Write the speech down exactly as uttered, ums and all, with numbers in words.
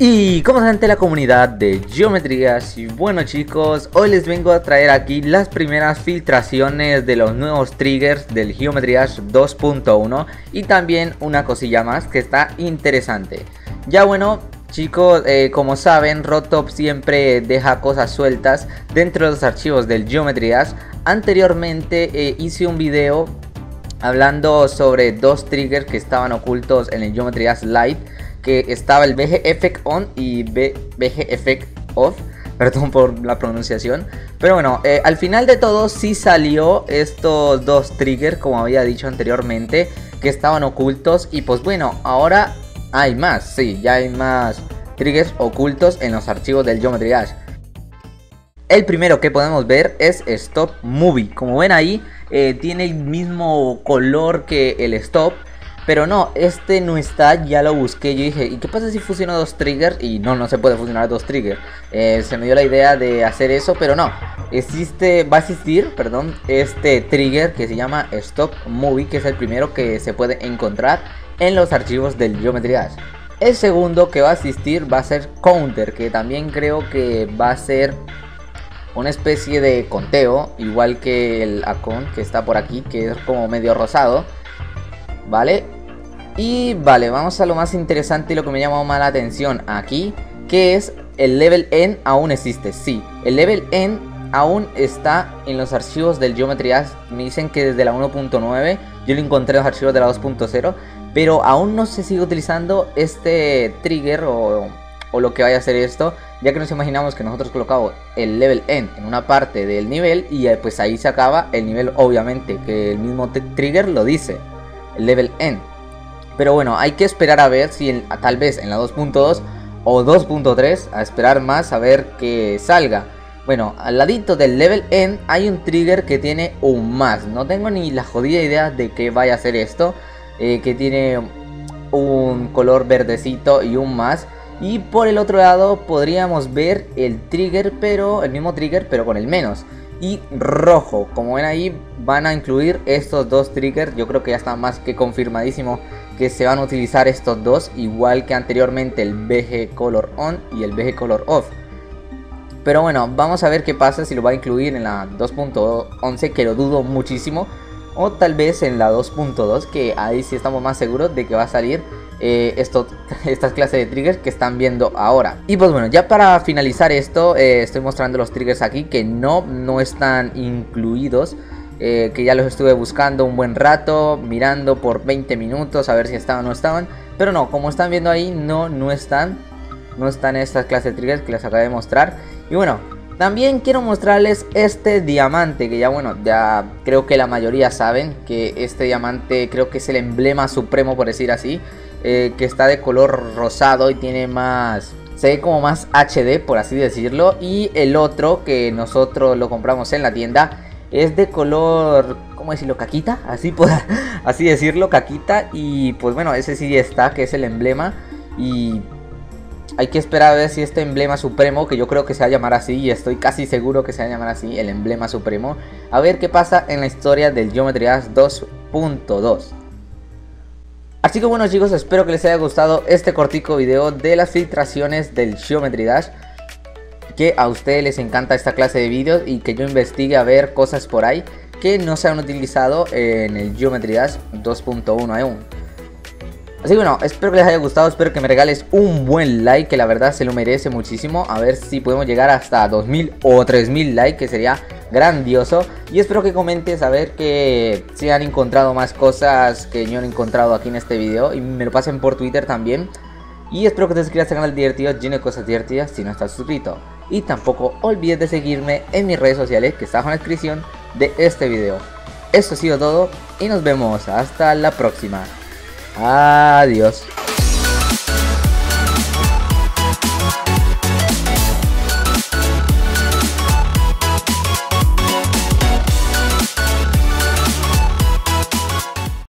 Y como ante la comunidad de geometrías, y bueno chicos, hoy les vengo a traer aquí las primeras filtraciones de los nuevos triggers del Geometry Dash dos punto uno y también una cosilla más que está interesante. Ya bueno chicos, eh, como saben, Rotop siempre deja cosas sueltas dentro de los archivos del Geometry Dash. Anteriormente eh, hice un video hablando sobre dos triggers que estaban ocultos en el Geometry Dash Lite, que estaba el V G Effect On y V G Effect Off, perdón por la pronunciación, pero bueno, eh, al final de todo sí salió estos dos triggers, como había dicho anteriormente, que estaban ocultos. Y pues bueno, ahora hay más, sí, ya hay más triggers ocultos en los archivos del Geometry Dash. El primero que podemos ver es Stop Movie. Como ven ahí, eh, tiene el mismo color que el Stop, pero no, este no está. Ya lo busqué, yo dije, ¿y qué pasa si fusiono dos triggers? Y no, no se puede fusionar dos triggers. eh, Se me dio la idea de hacer eso, pero no, existe, va a existir, perdón, este trigger que se llama Stop Movie, que es el primero que se puede encontrar en los archivos del Geometry Dash. El segundo que va a existir va a ser Counter, que también creo que va a ser una especie de conteo, igual que el Account que está por aquí, que es como medio rosado, ¿vale? Y vale, vamos a lo más interesante y lo que me llamó más la atención aquí, que es el Level N aún existe. Sí, el Level N aún está en los archivos del Geometry Dash. Me dicen que desde la uno punto nueve, yo lo encontré en los archivos de la dos punto cero, pero aún no se sigue utilizando este trigger o, o lo que vaya a hacer esto, ya que nos imaginamos que nosotros colocamos el Level N en una parte del nivel y pues ahí se acaba el nivel, obviamente, que el mismo trigger lo dice, el Level N. Pero bueno, hay que esperar a ver si en, tal vez en la dos punto dos o dos punto tres, a esperar más a ver que salga. Bueno, al ladito del Level N hay un trigger que tiene un más. No tengo ni la jodida idea de qué vaya a ser esto, eh, que tiene un color verdecito y un más. Y por el otro lado podríamos ver el trigger, pero el mismo trigger pero con el menos y rojo. Como ven ahí, van a incluir estos dos triggers. Yo creo que ya está más que confirmadísimo que se van a utilizar estos dos, igual que anteriormente el V G Color On y el V G Color Off. Pero bueno, vamos a ver qué pasa si lo va a incluir en la dos punto once, que lo dudo muchísimo, o tal vez en la dos punto dos, que ahí sí estamos más seguros de que va a salir eh, esto, estas clases de triggers que están viendo ahora. Y pues bueno, ya para finalizar esto, eh, estoy mostrando los triggers aquí que no, no están incluidos, eh, que ya los estuve buscando un buen rato, mirando por veinte minutos a ver si estaban o no estaban, pero no, como están viendo ahí, no, no están, no están estas clases de triggers que les acabé de mostrar. Y bueno, también quiero mostrarles este diamante, que ya bueno, ya creo que la mayoría saben que este diamante creo que es el emblema supremo, por decir así, eh, que está de color rosado y tiene más, se ve como más H D, por así decirlo. Y el otro, que nosotros lo compramos en la tienda, es de color, ¿cómo decirlo? Caquita, así, por, así decirlo, caquita. Y pues bueno, ese sí está, que es el emblema. Y hay que esperar a ver si este emblema supremo, que yo creo que se va a llamar así, y estoy casi seguro que se va a llamar así, el emblema supremo, a ver qué pasa en la historia del Geometry Dash dos punto dos. Así que bueno chicos, espero que les haya gustado este cortico video de las filtraciones del Geometry Dash, que a ustedes les encanta esta clase de vídeos y que yo investigue a ver cosas por ahí que no se han utilizado en el Geometry Dash dos punto uno aún. Así que bueno, espero que les haya gustado, espero que me regales un buen like, que la verdad se lo merece muchísimo. A ver si podemos llegar hasta dos mil o tres mil likes, que sería grandioso. Y espero que comentes a ver que si han encontrado más cosas que yo no he encontrado aquí en este video, y me lo pasen por Twitter también. Y espero que te suscribas al canal divertido, lleno de cosas divertidas si no estás suscrito. Y tampoco olvides de seguirme en mis redes sociales, que están en la descripción de este video. Esto ha sido todo y nos vemos hasta la próxima. Adiós.